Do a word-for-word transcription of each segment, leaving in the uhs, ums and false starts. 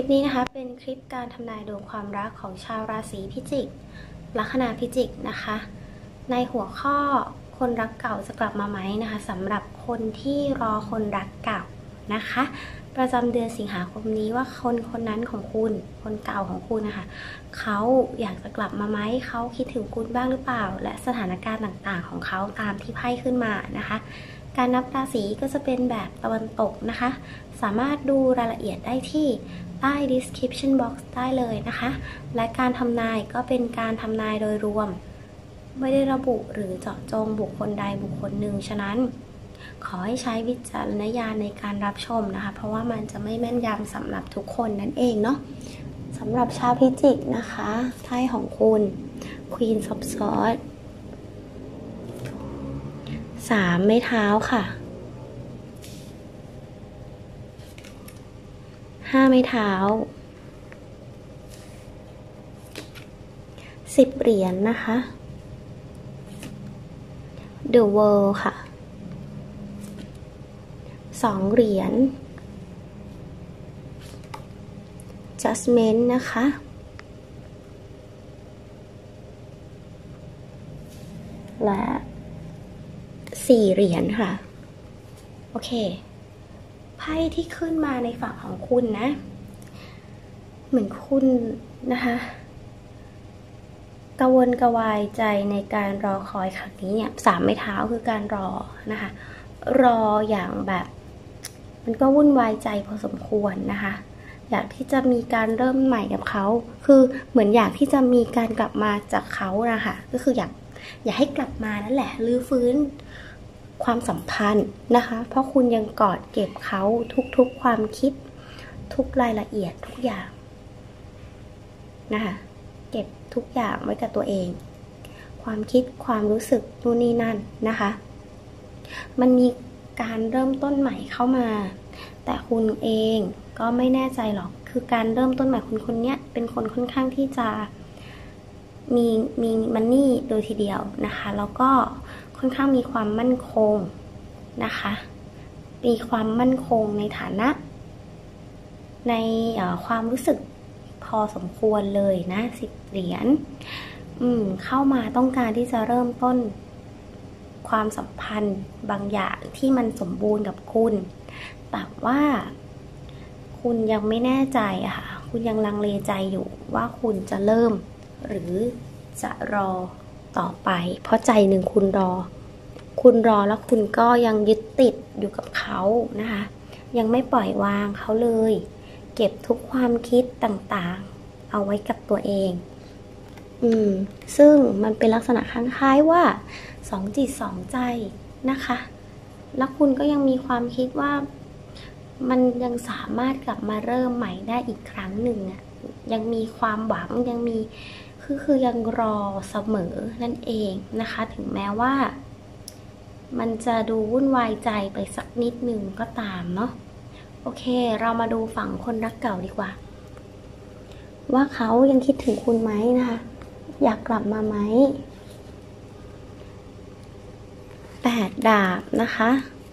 นี้นะคะเป็นคลิปการทำนายดวงความรักของชาวราศีพิจิกลัคนาพิจิกนะคะในหัวข้อคนรักเก่าจะกลับมาไหมนะคะสำหรับคนที่รอคนรักเก่านะคะประจำเดือนสิงหาคมนี้ว่าคนคนนั้นของคุณคนเก่าของคุณนะคะเขาอยากจะกลับมาไหมเขาคิดถึงคุณบ้างหรือเปล่าและสถานการณ์ต่างๆของเขาตามที่ไพ่ขึ้นมานะคะการนับราศีก็จะเป็นแบบตะวันตกนะคะสามารถดูรายละเอียดได้ที่ใต้ description box ได้เลยนะคะและการทำนายก็เป็นการทำนายโดยรวมไม่ได้ระบุหรือเจาะจงบุคคลใดบุคคลหนึ่งฉะนั้นขอให้ใช้วิจารณญาณในการรับชมนะคะเพราะว่ามันจะไม่แม่นยำสำหรับทุกคนนั่นเองเนาะสำหรับชาวพิจิกนะคะไพ่ของคุณ Queen of Swords สามไม้เท้าค่ะห้าไม้เท้าสิบเหรียญ นะคะ The World ค่ะสองเหรียญ Judgment นะคะและสี่เหรียญค่ะโอเคไพ่ที่ขึ้นมาในฝั่งของคุณนะเหมือนคุณนะคะกระวนกระวายใจในการรอคอยครั้งนี้เนี่ยสามไม้เท้าคือการรอนะคะรออย่างแบบมันก็วุ่นวายใจพอสมควรนะคะอยากที่จะมีการเริ่มใหม่กับเขาคือเหมือนอยากที่จะมีการกลับมาจากเขานะคะก็คืออยากอยากให้กลับมานั่นแหละรื้อฟื้นความสัมพันธ์นะคะเพราะคุณยังกอดเก็บเขาทุกๆความคิดทุกรายละเอียดทุกอย่างนะคะเก็บทุกอย่างไว้กับตัวเองความคิดความรู้สึกนู่นนี่นั่นนะคะมันมีการเริ่มต้นใหม่เข้ามาแต่คุณเองก็ไม่แน่ใจหรอกคือการเริ่มต้นใหม่คุณคนนี้เป็นคนค่อนข้างที่จะมีมีมันนี่โดยทีเดียวนะคะแล้วก็ค่อนข้างมีความมั่นคงนะคะมีความมั่นคงในฐานะในความรู้สึกพอสมควรเลยนะสิบเหรียญอืมเข้ามาต้องการที่จะเริ่มต้นความสัมพันธ์บางอย่างที่มันสมบูรณ์กับคุณแต่ว่าคุณยังไม่แน่ใจอะค่ะคุณยังลังเลใจอยู่ว่าคุณจะเริ่มหรือจะรอต่อไปเพราะใจหนึ่งคุณรอคุณรอแล้วคุณก็ยังยึดติดอยู่กับเขานะคะยังไม่ปล่อยวางเขาเลยเก็บทุกความคิดต่างๆเอาไว้กับตัวเองอืมซึ่งมันเป็นลักษณะคล้ายๆว่าสองจิตสองใจนะคะแล้วคุณก็ยังมีความคิดว่ามันยังสามารถกลับมาเริ่มใหม่ได้อีกครั้งหนึ่งอ่ะยังมีความหวังยังมีคือคือยังรอเสมอนั่นเองนะคะถึงแม้ว่ามันจะดูวุ่นวายใจไปสักนิดหนึ่งก็ตามเนาะโอเคเรามาดูฝั่งคนรักเก่าดีกว่าว่าเขายังคิดถึงคุณไหมนะคะอยากกลับมาไหมแปดดาบนะคะ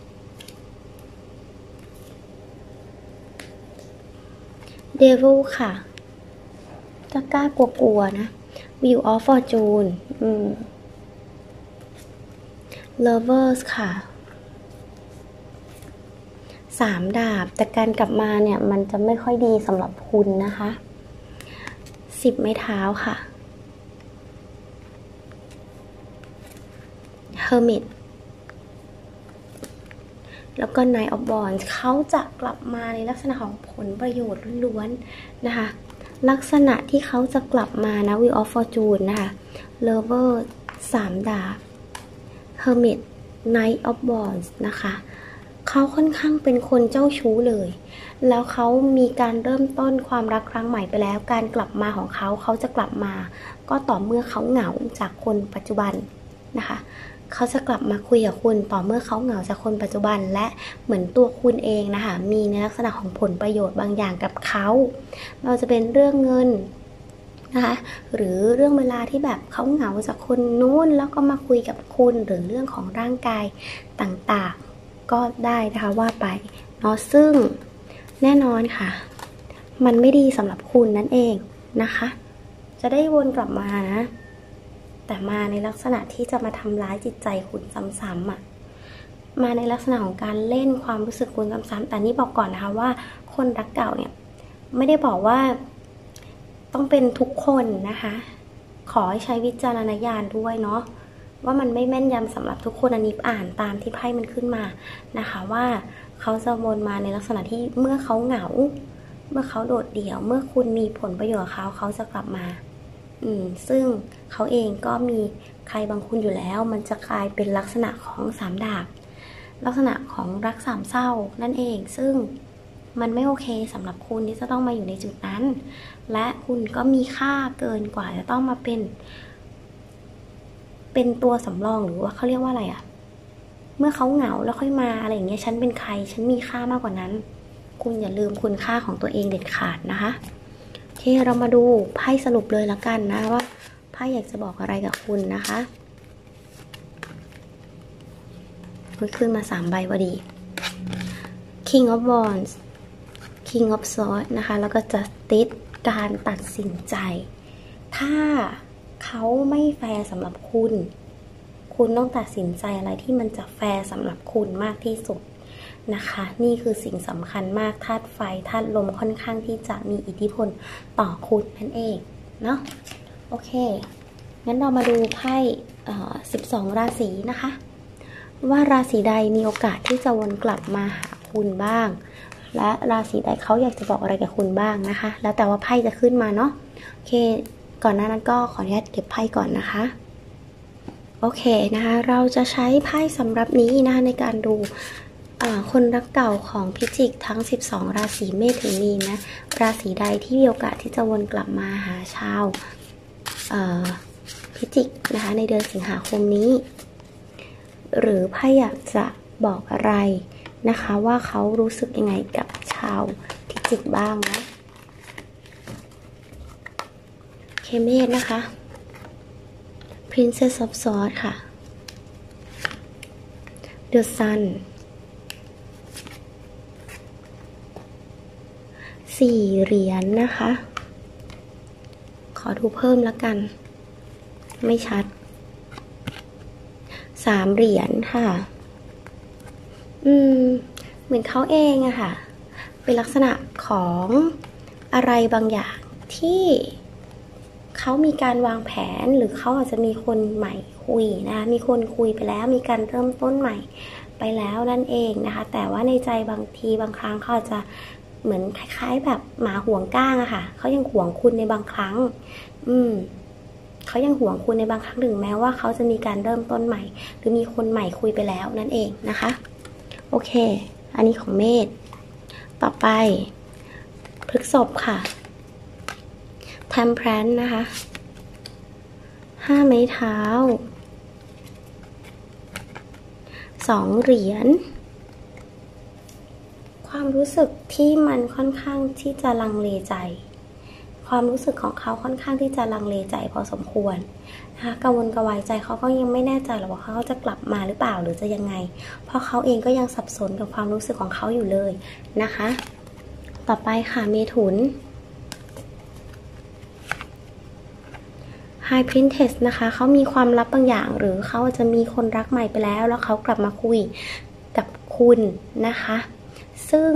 เดวิลค่ะจะกล้ากลัวๆนะ Wheel of Fortune อืม Lovers ค่ะสามดาบแต่การกลับมาเนี่ยมันจะไม่ค่อยดีสำหรับคุณนะคะสิบไม้เท้าค่ะ Hermit แล้วก็ Knight of Wands เขาจะกลับมาในลักษณะของผลประโยชน์ล้วนๆนะคะลักษณะที่เขาจะกลับมานะ Wheel of Fortune นะคะ Lover สามดาบ Hermit Knight of Wands นะคะเขาค่อนข้างเป็นคนเจ้าชู้เลยแล้วเขามีการเริ่มต้นความรักครั้งใหม่ไปแล้วการกลับมาของเขาเขาจะกลับมาก็ต่อเมื่อเขาเหงาจากคนปัจจุบันนะคะเขาจะกลับมาคุยกับคุณต่อเมื่อเขาเหงาจากคนปัจจุบันและเหมือนตัวคุณเองนะคะมีในลักษณะของผลประโยชน์บางอย่างกับเขาเราจะเป็นเรื่องเงินนะคะหรือเรื่องเวลาที่แบบเขาเหงาจากคนนู้นแล้วก็มาคุยกับคุณหรือเรื่องของร่างกายต่างๆก็ได้นะคะว่าไปเนาะซึ่งแน่นอนค่ะมันไม่ดีสำหรับคุณนั่นเองนะคะจะได้วนกลับมานะแต่มาในลักษณะที่จะมาทำร้ายจิตใจคุณซ้ำๆอ่ะมาในลักษณะของการเล่นความรู้สึกคุณซ้ำๆแต่นี่บอกก่อนนะคะว่าคนรักเก่าเนี่ยไม่ได้บอกว่าต้องเป็นทุกคนนะคะขอให้ใช้วิจารณญาณด้วยเนาะว่ามันไม่แม่นยำสำหรับทุกคนอันนี้อ่านตามที่ไพ่มันขึ้นมานะคะว่าเขาจะวนมาในลักษณะที่เมื่อเขาเหงาเมื่อเขาโดดเดี่ยวเมื่อคุณมีผลประโยชน์กับเขาเขาจะกลับมาอืมซึ่งเขาเองก็มีใครบางคนอยู่แล้วมันจะกลายเป็นลักษณะของสามดาบลักษณะของรักสามเศร้านั่นเองซึ่งมันไม่โอเคสำหรับคุณที่จะต้องมาอยู่ในจุดนั้นและคุณก็มีค่าเกินกว่าจะต้องมาเป็นเป็นตัวสำรองหรือว่าเขาเรียกว่าอะไรอะเมื่อเขาเหงาแล้วค่อยมาอะไรอย่างเงี้ยฉันเป็นใครฉันมีค่ามากกว่านั้นคุณอย่าลืมคุณค่าของตัวเองเด็ดขาดนะคะโอเคเรามาดูไพ่สรุปเลยละกันนะว่าไพ่อยากจะบอกอะไรกับคุณนะคะขึ้นมาสามใบพอดี King of Wands King of Swords นะคะแล้วก็ Justice การตัดสินใจถ้าเขาไม่แฟร์สำหรับคุณคุณต้องตัดสินใจอะไรที่มันจะแฟร์สำหรับคุณมากที่สุดนะคะนี่คือสิ่งสำคัญมากธาตุไฟธาตุลมค่อนข้างที่จะมีอิทธิพลต่อคุณนั่นเองเนาะโอเคงั้นเรามาดูไพ่สิบสองราศีนะคะว่าราศีใดมีโอกาสที่จะวนกลับมาหาคุณบ้างและราศีใดเขาอยากจะบอกอะไรกับคุณบ้างนะคะแล้วแต่ว่าไพ่จะขึ้นมาเนาะโอเคก่อนหน้านั้นก็ขออนุญาตเก็บไพ่ก่อนนะคะโอเคนะคะเราจะใช้ไพ่สำหรับนี้นะคะในการดูคนรักเก่าของพิจิกทั้งสิบสองราศีเมษถึงมีนนะราศีใดที่มีโอกาสที่จะวนกลับมาหาชาวพิจิกนะคะในเดือนสิงหาคมนี้หรือไพ่อยากจะบอกอะไรนะคะว่าเขารู้สึกยังไงกับชาวพิจิกบ้างนะเคเมสนะคะ Princess of Swords ค่ะ The Sun สี่เหรียญ นะคะ ขอดูเพิ่มแล้วกันไม่ชัดสามเหรียญค่ะอืมเหมือนเขาเองอะค่ะเป็นลักษณะของอะไรบางอย่างที่เขามีการวางแผนหรือเขาอาจจะมีคนใหม่คุยนะมีคนคุยไปแล้วมีการเริ่มต้นใหม่ไปแล้วนั่นเองนะคะแต่ว่าในใจบางทีบางครั้งเขาอาจจะเหมือนคล้ายๆแบบหมาห่วงก้างอะค่ะเขายังห่วงคุณในบางครั้งอืมเขายังห่วงคุณในบางครั้งถึงแม้ว่าเขาจะมีการเริ่มต้นใหม่หรือมีคนใหม่คุยไปแล้วนั่นเองนะคะโอเคอันนี้ของเมษต่อไปพฤษภค่ะTemperance นะคะห้าไม้เท้าสองเหรียญความรู้สึกที่มันค่อนข้างที่จะลังเลใจความรู้สึกของเขาค่อนข้างที่จะลังเลใจพอสมควรนะคะกังวลกระวายใจเขาก็ยังไม่แน่ใจหรอกว่าเขาจะกลับมาหรือเปล่าหรือจะยังไงเพราะเขาเองก็ยังสับสนกับความรู้สึกของเขาอยู่เลยนะคะต่อไปค่ะเมถุนHigh Priestess นะคะเขามีความลับบางอย่างหรือเขาจะมีคนรักใหม่ไปแล้วแล้วเขากลับมาคุยกับคุณนะคะซึ่ง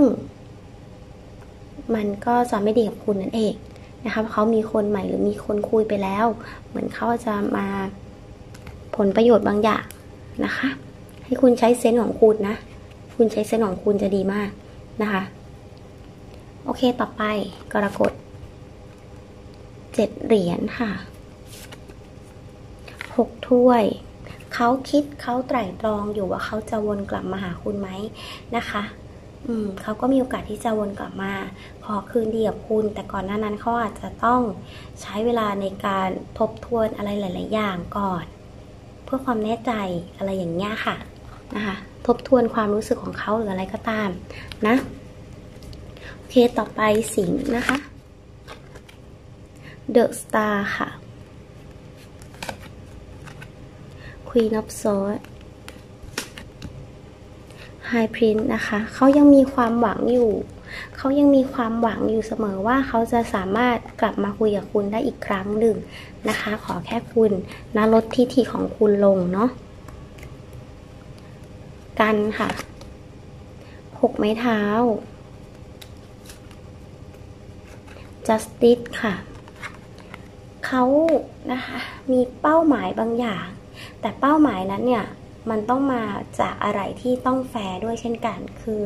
มันก็จะไม่ดีกับคุณนั่นเองนะคะเพราะเขามีคนใหม่หรือมีคนคุยไปแล้วเหมือนเขาจะมาผลประโยชน์บางอย่างนะคะให้คุณใช้เซนส์ของคุณนะคุณใช้เซนส์ของคุณจะดีมากนะคะโอเคต่อไปกรกฎเจ็ดเหรียญค่ะหกถ้วยเขาคิดเขาไตร่ตรองอยู่ว่าเขาจะวนกลับมาหาคุณไหมนะคะอืมเขาก็มีโอกาสที่จะวนกลับมาขอคืนดีกับคุณแต่ก่อนหน้านั้นเขาอาจจะต้องใช้เวลาในการทบทวนอะไรหลายๆอย่างก่อนเพื่อความแน่ใจอะไรอย่างเงี้ยค่ะนะคะทบทวนความรู้สึกของเขาหรืออะไรก็ตามนะโอเคต่อไปสิงห์นะคะ The Star ค่ะQueen of Swords High Priest นะคะเขายังมีความหวังอยู่เขายังมีความหวังอยู่เสมอว่าเขาจะสามารถกลับมาคุยกับคุณได้อีกครั้งหนึ่งนะคะ ขอแค่คุณนะลดทิฐิของคุณลงเนาะกันค่ะหกไม้เท้า justice ค่ะเขานะคะมีเป้าหมายบางอย่างแต่เป้าหมายนั้นเนี่ยมันต้องมาจากอะไรที่ต้องแฟร์ด้วยเช่นกันคือ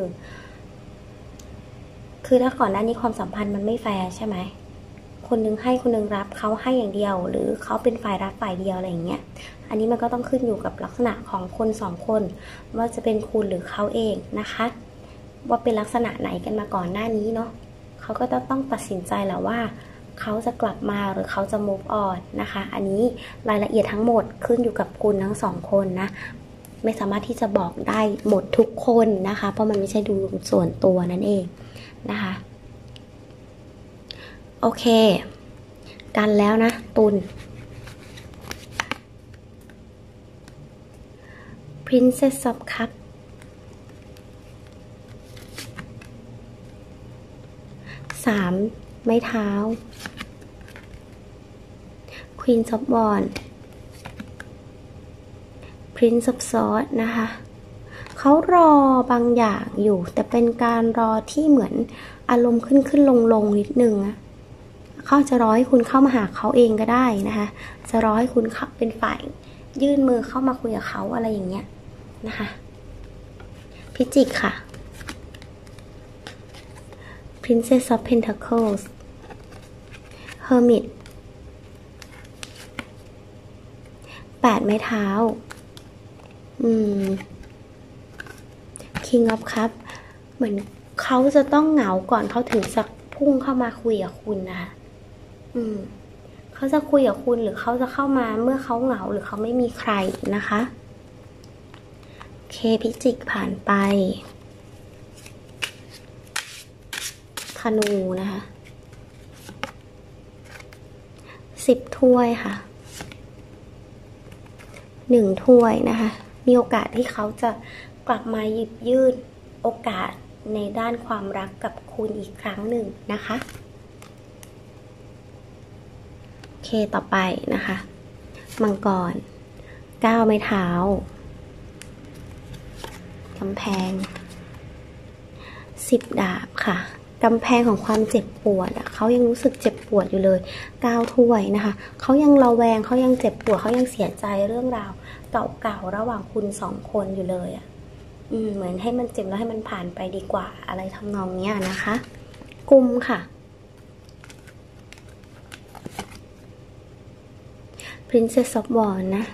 คือถ้าก่อนหน้านี้ความสัมพันธ์มันไม่แฟร์ใช่ไหมคนนึงให้คนนึงรับเขาให้อย่างเดียวหรือเขาเป็นฝ่ายรับฝ่ายเดียวอะไรอย่างเงี้ยอันนี้มันก็ต้องขึ้นอยู่กับลักษณะของคนสองคนว่าจะเป็นคุณหรือเขาเองนะคะว่าเป็นลักษณะไหนกันมาก่อนหน้านี้เนาะเขาก็ต้องต้องตัดสินใจแหละว่าเขาจะกลับมาหรือเขาจะ move on นะคะอันนี้รายละเอียดทั้งหมดขึ้นอยู่กับคุณทั้งสองคนนะไม่สามารถที่จะบอกได้หมดทุกคนนะคะเพราะมันไม่ใช่ดูส่วนตัวนั่นเองนะคะโอเคกันแล้วนะตุล Princess of Cup สามไม้เท้า Queen of Wands Prince of Swords นะคะเขารอบางอย่างอยู่แต่เป็นการรอที่เหมือนอารมณ์ขึ้นขึ้นลงลงนิดนึงอะเขาจะรอให้คุณเข้ามาหาเขาเองก็ได้นะคะจะรอให้คุณเป็นฝ่ายยื่นมือเข้ามาคุยกับเขาอะไรอย่างเงี้ยนะคะพิจิกค่ะ Princess of Pentacles Hermit แปดไม้เท้าอืม King of Cup เหมือนเขาจะต้องเหงาก่อนเขาถึงจะพุ่งเข้ามาคุยกับคุณนะคะอืมเขาจะคุยกับคุณหรือเขาจะเข้ามาเมื่อเขาเหงาหรือเขาไม่มีใครนะคะเคพิจิกผ่านไปธนูนะคะสิบถ้วยค่ะหนึ่งถ้วยนะคะมีโอกาสที่เขาจะกลับมาหยิบยื่นโอกาสในด้านความรักกับคุณอีกครั้งหนึ่งนะคะโอเคต่อไปนะคะมังกรเก้าไม้เท้ากำแพงสิบดาบค่ะกำแพงของความเจ็บปวดอ่ะเขายังรู้สึกเจ็บปวดอยู่เลยเก้าถ้วยนะคะเขายังระแวงเขายังเจ็บปวดเขายังเสียใจเรื่องราวเก่าๆระหว่างคุณสองคนอยู่เลยอ่ะอืมเหมือนให้มันเจ็บแล้วให้มันผ่านไปดีกว่าอะไรทำนองเนี้ยนะคะกุมค่ะ Princess of Wands นะ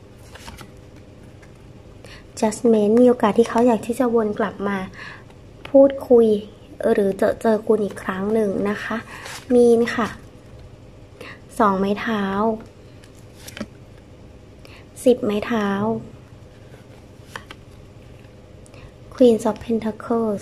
Judgment มีโอกาสที่เขาอยากที่จะวนกลับมาพูดคุยหรือเจอเจอคุณอีกครั้งหนึ่งนะคะมีนค่ะสองไม้เท้าสิบไม้เท้า Queen of Pentacles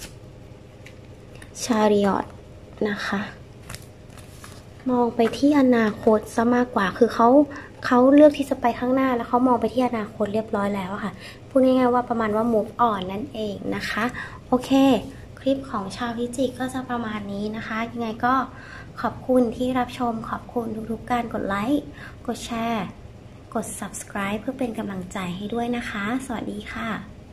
Chariot นะคะมองไปที่อนาคตซะมากกว่าคือเขาเขาเลือกที่จะไปข้างหน้าแล้วเขามองไปที่อนาคตเรียบร้อยแล้วค่ะพูดง่ายๆว่าประมาณว่า move on นั่นเองนะคะโอเคคลิปของชาวพิจิกก็จะประมาณนี้นะคะยังไงก็ขอบคุณที่รับชมขอบคุณทุกๆการกดไลค์กดแชร์กด subscribe เพื่อเป็นกำลังใจให้ด้วยนะคะสวัสดีค่ะ